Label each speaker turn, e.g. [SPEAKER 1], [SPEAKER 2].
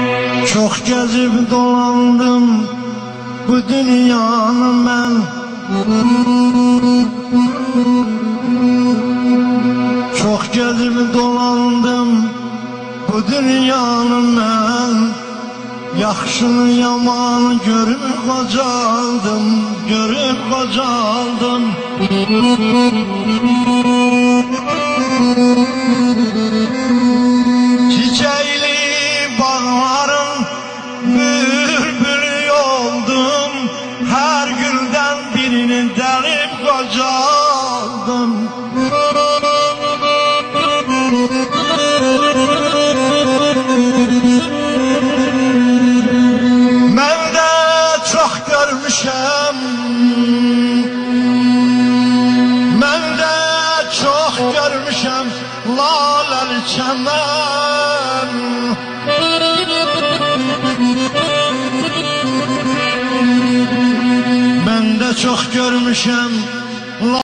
[SPEAKER 1] Çok gezip dolandım bu dünyanı ben. Çok gezip dolandım bu dünyanı ben. Yaxşını yamanı görüp qocaldım, görüp qocaldım. Çiçekli bağların bülbülü oldum. Her gülden birini delip qocaldım. Mən də çox görmüşəm laləli çəmən. Mən də çox görmüşəm